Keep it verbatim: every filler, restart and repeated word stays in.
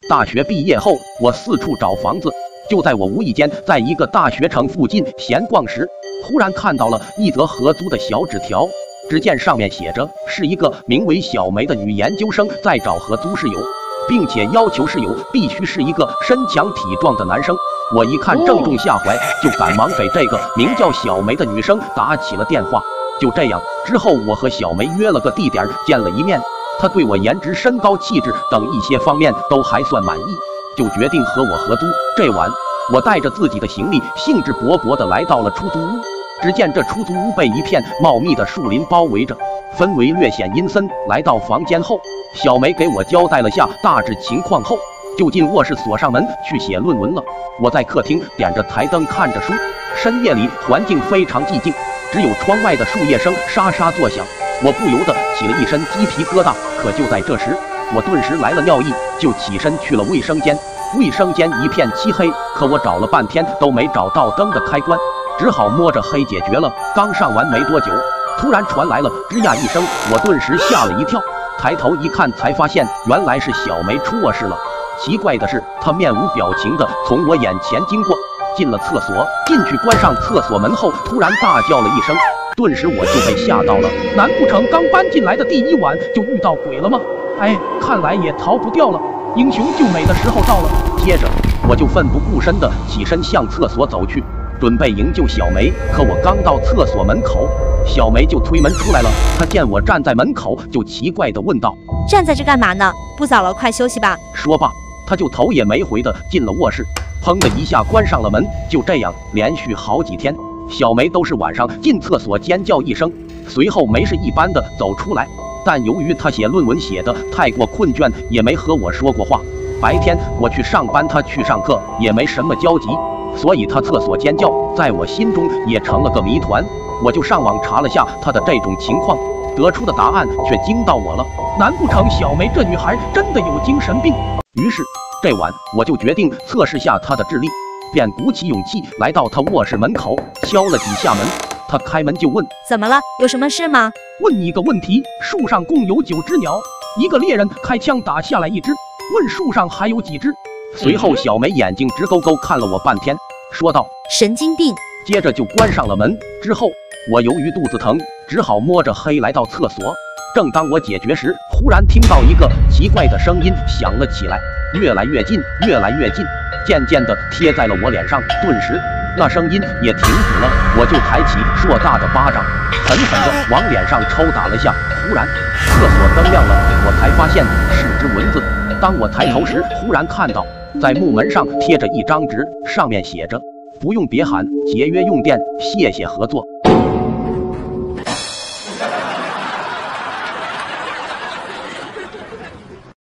大学毕业后，我四处找房子。就在我无意间在一个大学城附近闲逛时，忽然看到了一则合租的小纸条。只见上面写着，是一个名为小梅的女研究生在找合租室友，并且要求室友必须是一个身强体壮的男生。我一看正中下怀，就赶忙给这个名叫小梅的女生打起了电话。就这样，之后我和小梅约了个地点见了一面。她对我颜值、身高、气质等一些方面都还算满意，就决定和我合租。这晚，我带着自己的行李，兴致勃勃地来到了出租屋。只见这出租屋被一片茂密的树林包围着，氛围略显阴森。来到房间后，小梅给我交代了下大致情况后，就进卧室锁上门去写论文了。我在客厅点着台灯看着书，深夜里环境非常寂静，只有窗外的树叶声沙沙作响。我不由得起了一身鸡皮疙瘩。可就在这时，我顿时来了尿意，就起身去了卫生间。卫生间一片漆黑，可我找了半天都没找到灯的开关，只好摸着黑解决了。刚上完没多久，突然传来了吱呀一声，我顿时吓了一跳，抬头一看才发现原来是小梅出卧室了。奇怪的是，她面无表情地从我眼前经过，进了厕所。进去关上厕所门后，突然大叫了一声，顿时我就被吓到了。难不成刚搬进来的第一晚就遇到鬼了吗？哎，看来也逃不掉了，英雄救美的时候到了。接着我就奋不顾身地起身向厕所走去，准备营救小梅。可我刚到厕所门口，小梅就推门出来了。她见我站在门口，就奇怪地问道： 站在这干嘛呢？不早了，快休息吧。 说罢，她就头也没回地进了卧室，砰的一下关上了门。就这样连续好几天，小梅都是晚上进厕所尖叫一声，随后没事一般的走出来。但由于她写论文写得太过困倦，也没和我说过话。白天我去上班，她去上课，也没什么交集，所以她厕所尖叫在我心中也成了个谜团。我就上网查了下她的这种情况，得出的答案却惊到我了。难不成小梅这女孩真的有精神病？于是这晚我就决定测试下她的智力，便鼓起勇气来到她卧室门口，敲了几下门。她开门就问： 怎么了？有什么事吗？ 问你个问题，树上共有九只鸟，一个猎人开枪打下来一只，问树上还有几只？随后小梅眼睛直勾勾看了我半天，说道： 神经病。 接着就关上了门。之后我由于肚子疼，只好摸着黑来到厕所。正当我解决时，忽然听到一个奇怪的声音响了起来，越来越近，越来越近，渐渐地贴在了我脸上。顿时那声音也停止了，我就抬起硕大的巴掌，狠狠地往脸上抽打了下。忽然厕所灯亮了，我才发现是只蚊子。当我抬头时，忽然看到在木门上贴着一张纸，上面写着：不用别喊，节约用电，谢谢合作。